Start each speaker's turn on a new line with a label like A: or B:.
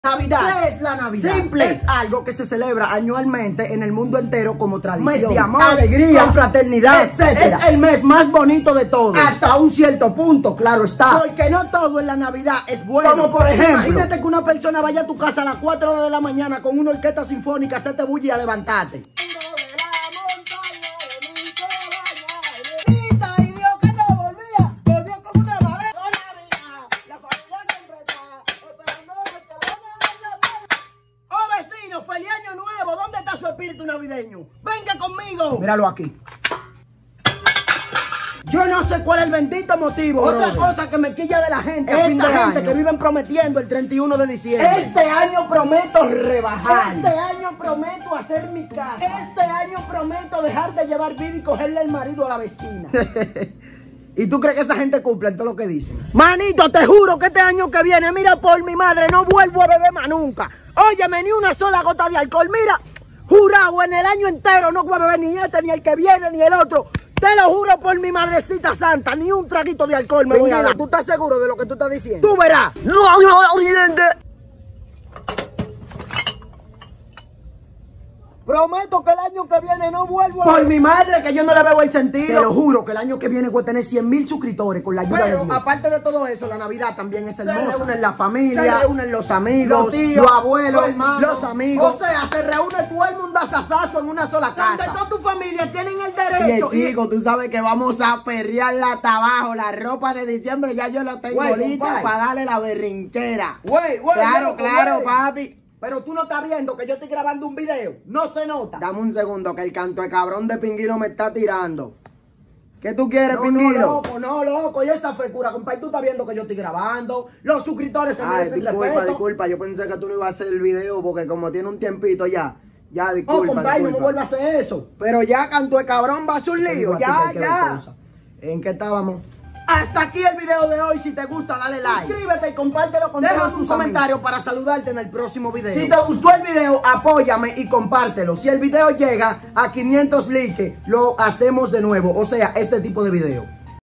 A: Navidad.
B: ¿Qué es la Navidad?
A: Simple.
B: Es algo que se celebra anualmente en el mundo entero como tradición.
A: Mes de amor,
B: alegría,
A: confraternidad,
B: etcétera.
A: etc.
B: Es el mes más bonito de todos.
A: Hasta un cierto punto, claro está.
B: Porque no todo en la Navidad es bueno.
A: Como por ejemplo,
B: imagínate que una persona vaya a tu casa a las 4 de la mañana con una orquesta sinfónica, hacerte bulla y a levantarte. ¡Feliz año nuevo! ¿Dónde está su espíritu navideño? ¡Venga conmigo!
A: míralo aquí.
B: Yo no sé cuál es el bendito motivo. Otra
A: brother.
B: cosa que me quilla de la gente.
A: Esta
B: Fin de gente
A: año.
B: que viven prometiendo el 31 de diciembre.
A: Este año prometo rebajar.
B: Este año prometo hacer mi casa. Este año prometo dejar de llevar vida y cogerle el marido a la vecina. ¿Y tú crees que esa gente cumple en todo lo que dicen? Manito, te juro que este año que viene, mira por mi madre, no vuelvo a beber más nunca. Óyeme, ni una sola gota de alcohol. Mira, jurado, en el año entero no voy a beber ni este, ni el que viene, ni el otro. Te lo juro por mi madrecita santa, ni un traguito de alcohol me voy a dar. ¿Tú estás seguro de lo que tú estás diciendo? Tú verás. Prometo que el año que viene no vuelvo a...
A: Por mi madre, que yo no le veo el
B: Te
A: sentido.
B: lo juro que el año que viene voy a tener 100,000 suscriptores con la ayuda de
A: Pero
B: Dios.
A: aparte de todo eso, la Navidad también es hermosa.
B: Se reúnen la familia,
A: se reúnen los amigos,
B: los tíos,
A: los abuelos,
B: los hermanos,
A: los amigos.
B: O sea, se reúne todo el mundo a sasazo en una sola
A: Donde
B: casa.
A: toda tu familia tienen el
B: Oye,
A: derecho.
B: chico, tú sabes que vamos a perrearla hasta abajo. La ropa de diciembre ya yo la tengo
A: Güey,
B: lista
A: compadre.
B: para darle la berrinchera.
A: Güey,
B: Claro,
A: loco,
B: claro,
A: güey.
B: papi.
A: Pero tú no estás viendo que yo estoy grabando un video. No se nota.
B: Dame un segundo que el canto de cabrón de Pinguino me está tirando. ¿Qué tú quieres,
A: No,
B: Pinguino?
A: no, loco. Y esa frecura, compadre. Tú estás viendo que yo estoy grabando. Los suscriptores se
B: Ay,
A: merecen
B: disculpa,
A: respeto.
B: disculpa. Yo pensé que tú no ibas a hacer el video porque como tiene un tiempito ya. Ya, disculpa,
A: Oh, compadre, no me
B: disculpa.
A: vuelvas a hacer eso.
B: Pero ya canto de cabrón va a ser un lío.
A: Tengo a ti que
B: Ya,
A: hay que ver
B: ya.
A: cosas.
B: ¿En qué estábamos?
A: Hasta aquí el video de hoy. Si te gusta, dale like.
B: Suscríbete y compártelo con
A: Deja
B: todos
A: un
B: tus
A: comentario
B: amigos.
A: para saludarte en el próximo video.
B: Si te gustó el video, apóyame y compártelo. Si el video llega a 500 likes, lo hacemos de nuevo. O sea, este tipo de video.